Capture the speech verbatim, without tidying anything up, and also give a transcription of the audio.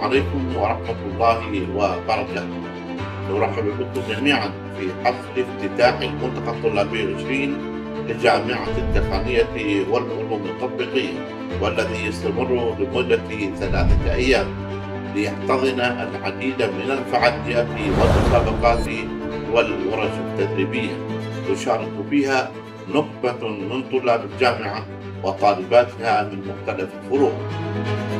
عليكم ورحمة الله وبركاته. نرحب بكم جميعا في حفل افتتاح الملتقى الطلابي العشرين لجامعة التقنية والعلوم التطبيقية، والذي يستمر لمدة ثلاثة أيام ليحتضن العديد من الفعاليات والمسابقات والورش التدريبية تشارك فيها نخبة من طلاب الجامعة وطالباتها من مختلف الفروع.